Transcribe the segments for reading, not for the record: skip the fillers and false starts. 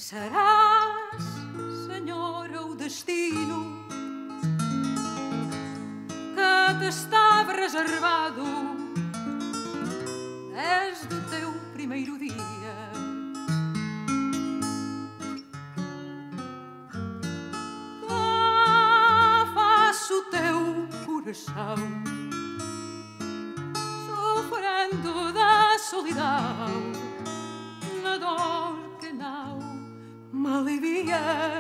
Serás, Senhor, o destino que te estava reservado desde o teu primeiro dia. Que faço o teu coração sofrendo da solidão, na dor que não me alivia.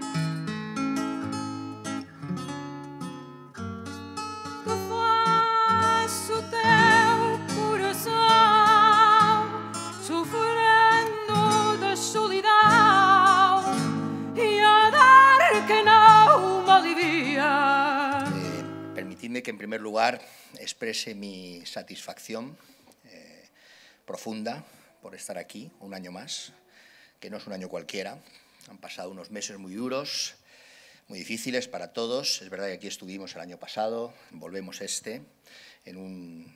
Que faço o teu coração sofrendo da solidão e a dor que não me alivia. Permitidme que en primer lugar exprese mi satisfacción profunda por estar aquí un año más, que no es un año cualquiera. Han pasado unos meses muy duros, muy difíciles para todos. Es verdad que aquí estuvimos el año pasado, volvemos en un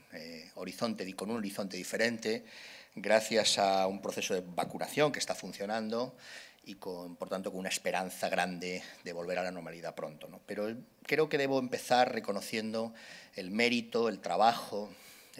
con un horizonte diferente, gracias a un proceso de vacunación que está funcionando y, por tanto, con una esperanza grande de volver a la normalidad pronto, ¿no? Pero creo que debo empezar reconociendo el mérito, el trabajo,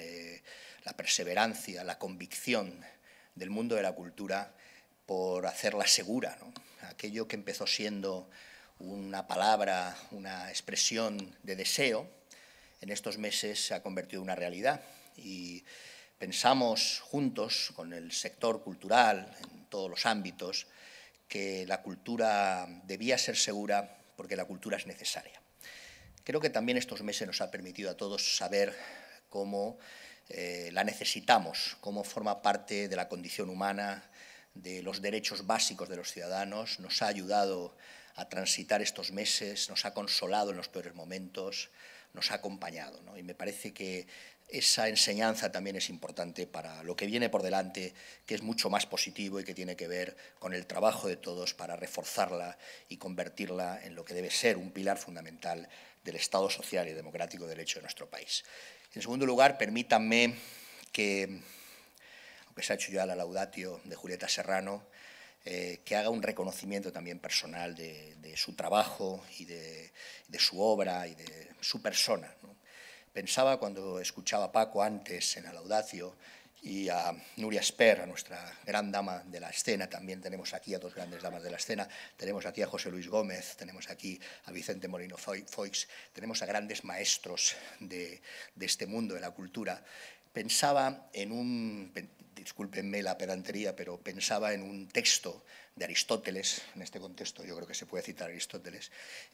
la perseverancia, la convicción del mundo de la cultura por hacerla segura, ¿no? Aquello que empezó siendo una palabra, una expresión de deseo, en estos meses se ha convertido en una realidad y pensamos juntos con el sector cultural, en todos los ámbitos, que la cultura debía ser segura porque la cultura es necesaria. Creo que también estos meses nos ha permitido a todos saber cómo la necesitamos, cómo forma parte de la condición humana, de los derechos básicos de los ciudadanos, nos ha ayudado a transitar estos meses, nos ha consolado en los peores momentos, nos ha acompañado, ¿no? Y me parece que esa enseñanza también es importante para lo que viene por delante, que es mucho más positivo y que tiene que ver con el trabajo de todos para reforzarla y convertirla en lo que debe ser un pilar fundamental del Estado social y democrático de derecho de nuestro país. En segundo lugar, permítanme que, aunque se ha hecho ya la laudatio de Julieta Serrano, que haga un reconocimiento también personal de su trabajo y de su obra y de su persona, ¿no? Pensaba cuando escuchaba a Paco antes en la laudatio y a Núria Espert, a nuestra gran dama de la escena, también tenemos aquí a dos grandes damas de la escena, tenemos aquí a José Luis Gómez, tenemos aquí a Vicente Moreno Foix, tenemos a grandes maestros de este mundo de la cultura. Pensaba en discúlpenme la pedantería, pero pensaba en un texto de Aristóteles, en este contexto yo creo que se puede citar a Aristóteles,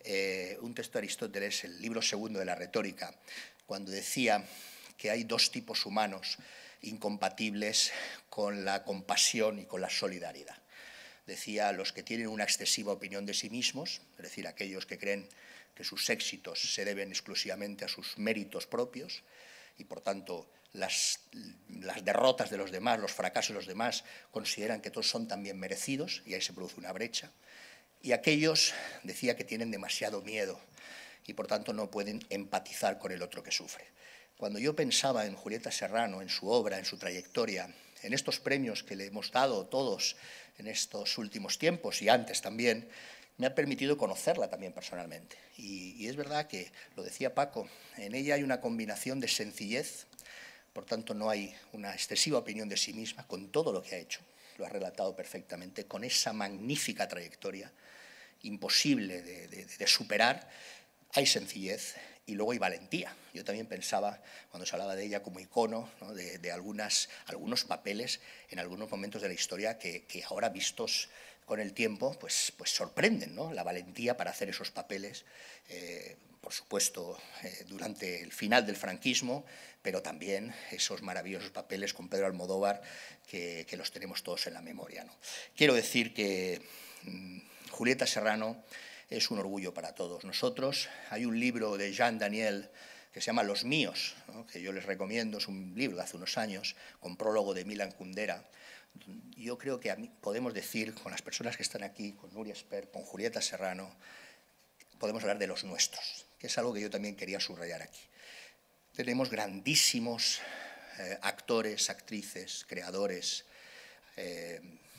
un texto de Aristóteles, el libro segundo de la retórica, cuando decía que hay dos tipos humanos incompatibles con la compasión y con la solidaridad. Decía los que tienen una excesiva opinión de sí mismos, es decir, aquellos que creen que sus éxitos se deben exclusivamente a sus méritos propios y, por tanto, las derrotas de los demás, los fracasos de los demás, consideran que todos son también merecidos y ahí se produce una brecha. Y aquellos, decía, que tienen demasiado miedo y, por tanto, no pueden empatizar con el otro que sufre. Cuando yo pensaba en Julieta Serrano, en su obra, en su trayectoria, en estos premios que le hemos dado todos en estos últimos tiempos y antes también, me ha permitido conocerla también personalmente. Y es verdad que, lo decía Paco, en ella hay una combinación de sencillez, por tanto no hay una excesiva opinión de sí misma con todo lo que ha hecho, lo ha relatado perfectamente, con esa magnífica trayectoria imposible de superar. Hay sencillez y luego hay valentía. Yo también pensaba, cuando se hablaba de ella como icono, ¿no?, de algunos papeles en algunos momentos de la historia que ahora vistos con el tiempo pues sorprenden, ¿no? La valentía para hacer esos papeles, por supuesto, durante el final del franquismo, pero también esos maravillosos papeles con Pedro Almodóvar que los tenemos todos en la memoria, ¿no? Quiero decir que Julieta Serrano es un orgullo para todos nosotros. Hay un libro de Jean Daniel que se llama Los míos, ¿no?, que yo les recomiendo, es un libro de hace unos años, con prólogo de Milan Kundera. Yo creo que podemos decir, con las personas que están aquí, con Núria Espert, con Julieta Serrano, podemos hablar de los nuestros, que es algo que yo también quería subrayar aquí. Tenemos grandísimos actores, actrices, creadores,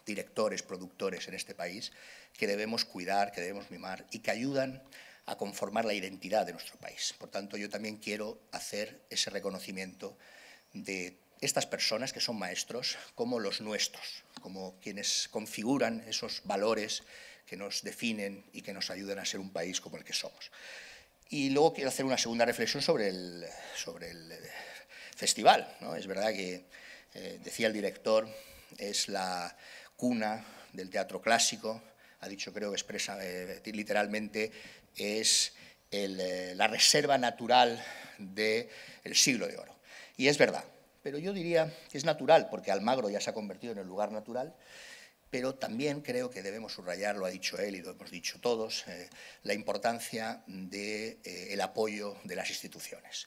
directores, productores en este país, que debemos cuidar, que debemos mimar y que ayudan a conformar la identidad de nuestro país. Por tanto, yo también quiero hacer ese reconocimiento de estas personas que son maestros como los nuestros, como quienes configuran esos valores que nos definen y que nos ayudan a ser un país como el que somos. Y luego quiero hacer una segunda reflexión sobre el festival, ¿no? Es verdad que, decía el director, es la cuna del teatro clásico, ha dicho, creo que expresa literalmente, es la reserva natural del siglo de oro. Y es verdad, pero yo diría que es natural, porque Almagro ya se ha convertido en el lugar natural, pero también creo que debemos subrayar, lo ha dicho él y lo hemos dicho todos, la importancia del apoyo de las instituciones.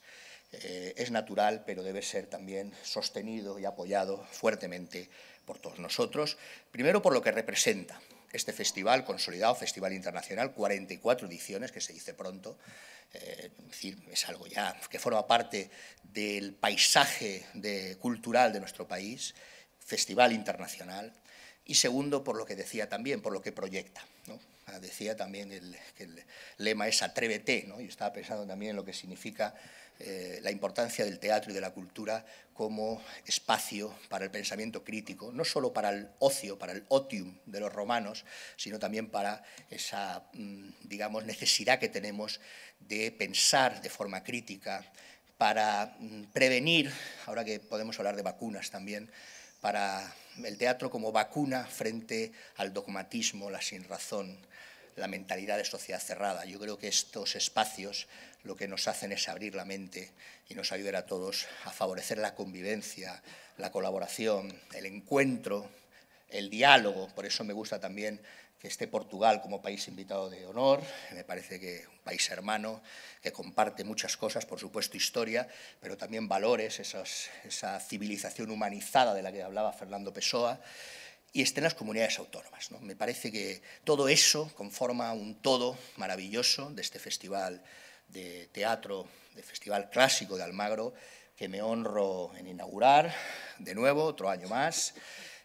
Es natural, pero debe ser también sostenido y apoyado fuertemente por todos nosotros, primero por lo que representa este festival consolidado, Festival Internacional, 44 ediciones, que se dice pronto, es decir, es algo ya que forma parte del paisaje cultural de nuestro país, Festival Internacional, y segundo, por lo que decía también, por lo que proyecta, ¿no? Decía también que el lema es atrévete, ¿no? Yo estaba pensando también en lo que significa la importancia del teatro y de la cultura como espacio para el pensamiento crítico, no solo para el ocio, para el otium de los romanos, sino también para esa, digamos, necesidad que tenemos de pensar de forma crítica, para prevenir, ahora que podemos hablar de vacunas también, para el teatro como vacuna frente al dogmatismo, la sinrazón, la mentalidad de sociedad cerrada. Yo creo que estos espacios lo que nos hacen es abrir la mente y nos ayudar a todos a favorecer la convivencia, la colaboración, el encuentro, el diálogo. Por eso me gusta también que esté Portugal como país invitado de honor. Me parece que un país hermano que comparte muchas cosas, por supuesto historia, pero también valores, esa civilización humanizada de la que hablaba Fernando Pessoa, y estén las comunidades autónomas, ¿no? Me parece que todo eso conforma un todo maravilloso de este festival de teatro, de Festival Clásico de Almagro, que me honro en inaugurar de nuevo, otro año más,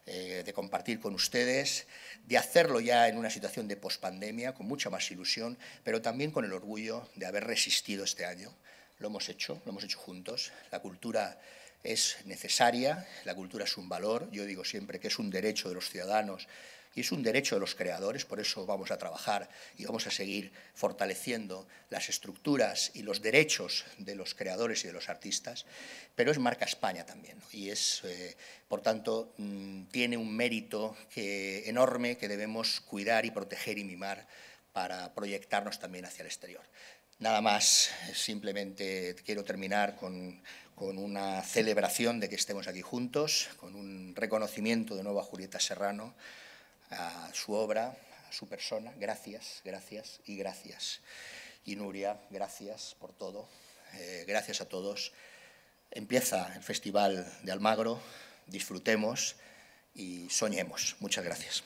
de compartir con ustedes, de hacerlo ya en una situación de pospandemia, con mucha más ilusión, pero también con el orgullo de haber resistido este año. Lo hemos hecho juntos. La cultura es necesaria, la cultura es un valor, yo digo siempre que es un derecho de los ciudadanos y es un derecho de los creadores, por eso vamos a trabajar y vamos a seguir fortaleciendo las estructuras y los derechos de los creadores y de los artistas, pero es marca España también, ¿no? Y es, por tanto, tiene un mérito enorme que debemos cuidar y proteger y mimar para proyectarnos también hacia el exterior. Nada más, simplemente quiero terminar con una celebración de que estemos aquí juntos, con un reconocimiento de nuevo a Julieta Serrano, a su obra, a su persona. Gracias, gracias y gracias. Y Nuria, gracias por todo. Gracias a todos. Empieza el Festival de Almagro, disfrutemos y soñemos. Muchas gracias.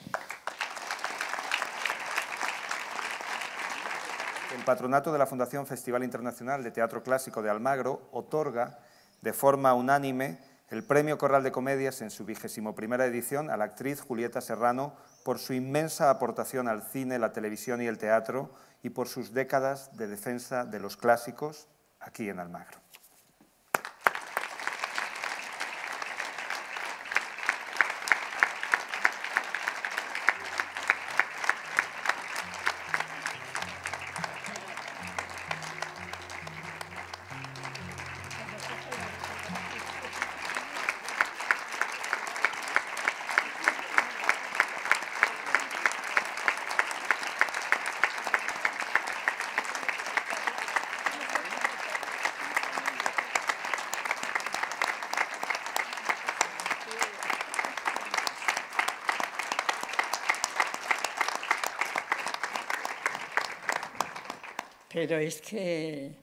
El patronato de la Fundación Festival Internacional de Teatro Clásico de Almagro otorga de forma unánime el Premio Corral de Comedias en su 21ª edición a la actriz Julieta Serrano por su inmensa aportación al cine, la televisión y el teatro y por sus décadas de defensa de los clásicos aquí en Almagro. Pero es que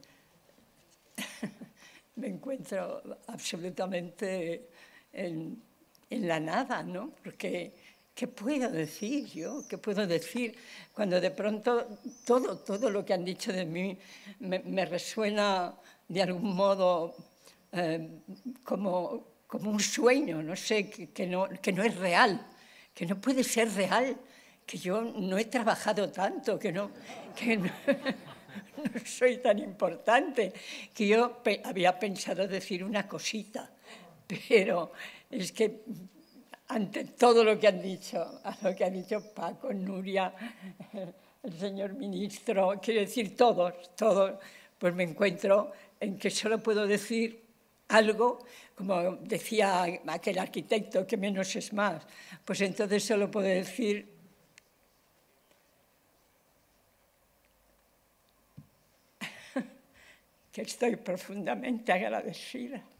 me encuentro absolutamente en la nada, ¿no? Porque, ¿qué puedo decir yo? ¿Qué puedo decir cuando de pronto todo lo que han dicho de mí me resuena de algún modo como un sueño, no sé, que no es real, que no puede ser real, que yo no he trabajado tanto, que no no soy tan importante, que yo había pensado decir una cosita, pero es que ante todo lo que han dicho, a lo que han dicho Paco, Nuria, el señor ministro, quiero decir todos, pues me encuentro en que solo puedo decir algo, como decía aquel arquitecto, que menos es más, pues entonces solo puedo decir que estoy profundamente agradecida.